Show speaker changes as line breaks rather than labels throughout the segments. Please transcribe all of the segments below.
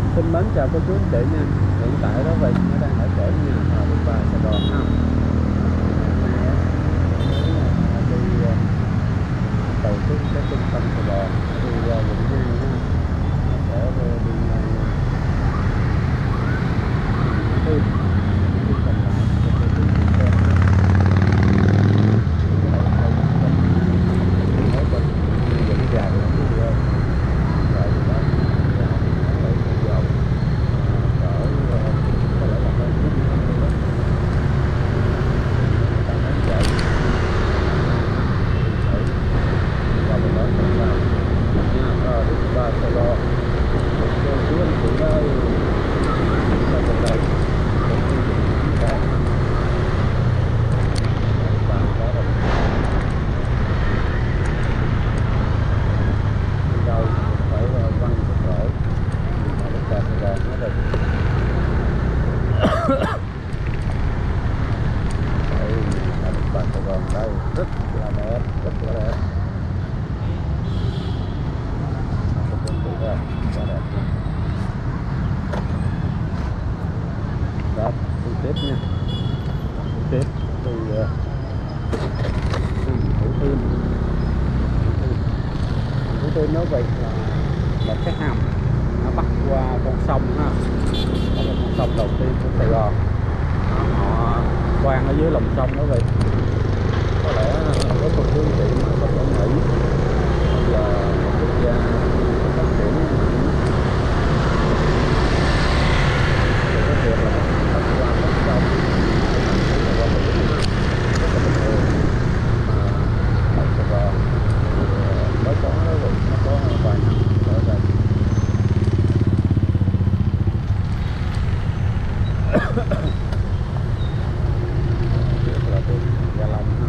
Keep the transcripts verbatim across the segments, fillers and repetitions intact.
Xin mến chào cô chú anh chị nha. Hiện tại đó vậy nó đang ở chỗ nhà thờ Đức Bà Sài Gòn ha. Đi ờ, từ cái, cái trung tâm Sài Gòn đi ra Quận Hai ha. Sẽ đi ngang Thư. Đi còn lại cho cô chú anh xem ha. Nói bên vẫn dài lắm quý vị ơi. Dài đó. Đây rất là đẹp, rất là đẹp, rất đẹp. Đó, đi tiếp nha, đi tiếp thì uh, Thủ Thiêm, Thủ Thiêm nói vậy là là cái hầm nó bắc qua con sông ha, đó là con sông đầu tiên của Sài Gòn. Đó, họ quang ở dưới lòng sông đó vậy. Có lẽ có cô chú anh chị mà có thể nghĩ là một quốc gia phát triển thì cái việc là bắt qua con sông là qua một cái rất là bình thường, mà ở Sài Gòn mới có nó có vài năm ở đây. Rất là tuyệt, Gia Long ha.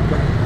Bye.